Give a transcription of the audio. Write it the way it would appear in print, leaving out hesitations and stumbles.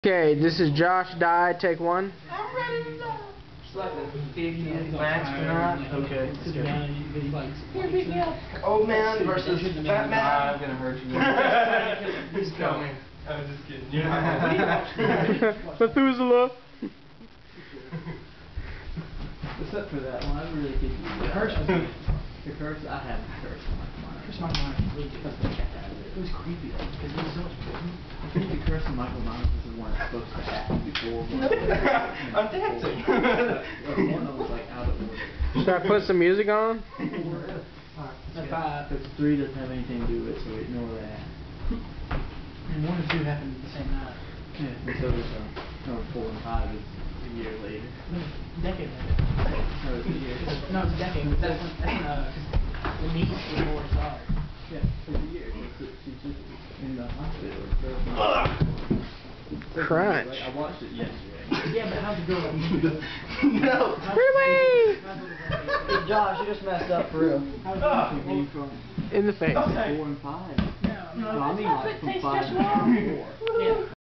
Okay, this is Josh Die, take one. I'm ready to die. Just like a big match tonight. Okay. Here, beat me up. Old man versus fat man. I'm gonna hurt you. He's coming. I'm just kidding. Methuselah. Except for that one, I really did. The curse was good. The curse, I had the curse on my mind. Curse Michael Myers was really good. It was creepy though, because it was so much fun. I think the curse of Michael Myers is the one that's supposed to happen before. I'm dancing. The one that was like out of order. Should I put some music on? That's five. Because 3 doesn't have anything to do with it, so ignore that. And 1 and 2 happened the same night. Yeah, and so does 4 and 5 is a year later. No, decade later. No, it's a year. No, it's a decade. That's when the niece was more sorry. Yeah, it's a year. She's just in the hospital. Crunch. I watched it yesterday. Yeah, but how's the girl that No. Freeway! Hey Josh, you just messed up for real. In the face. 4 and 5. No, No, I mean like from 5 to 4. Yeah.